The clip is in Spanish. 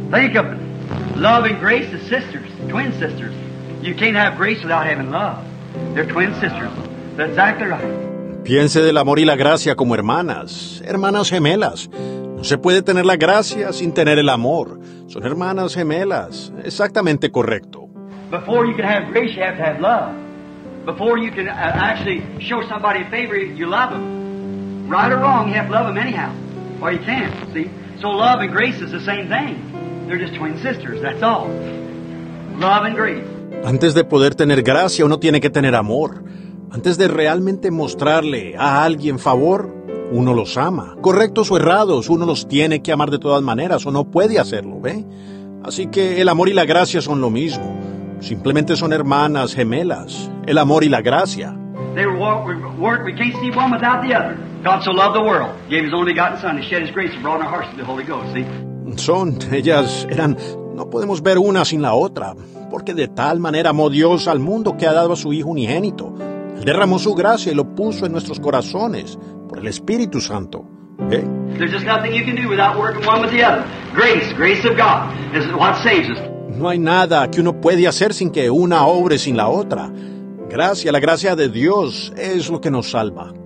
Think of it. Love and grace as sisters, twin sisters. You can't have grace without having love. They're twin sisters. That's exactly right. Piense del amor y la gracia como hermanas, hermanas gemelas. No se puede tener la gracia sin tener el amor. Son hermanas gemelas. Exactamente correcto. Before you can have grace, you have to have love. Before you can actually show somebody a favor, you love them. Right or wrong, you have to love them anyhow. Or you can't, see? So love and grace is the same thing. They're just twin sisters, that's all. Love and grace. Antes de poder tener gracia, uno tiene que tener amor. Antes de realmente mostrarle a alguien favor, uno los ama. Correctos o errados, uno los tiene que amar de todas maneras o no puede hacerlo, ¿ve? Así que el amor y la gracia son lo mismo. Simplemente son hermanas gemelas. El amor y la gracia. We can't see one without the other. God so loved the world, gave His only begotten Son to shed His grace and brought in our hearts the Holy Ghost, see? Ellas eran, no podemos ver una sin la otra, porque de tal manera amó Dios al mundo que ha dado a su Hijo unigénito. Él derramó su gracia y lo puso en nuestros corazones por el Espíritu Santo. ¿Eh? There's just nothing you can do without working one with the other. Grace of God is what saves us. No hay nada que uno puede hacer sin que una obre sin la otra. La gracia de Dios es lo que nos salva.